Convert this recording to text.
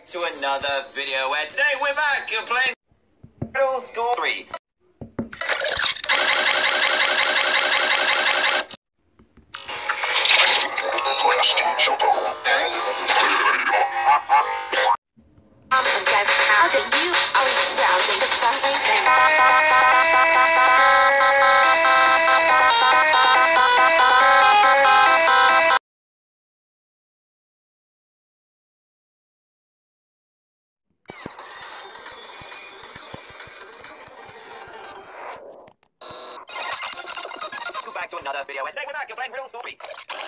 To another video where today we're back playing Riddle Score 3. How do you always browse into something? Back to another video where today we're back playing Riddle Score 3.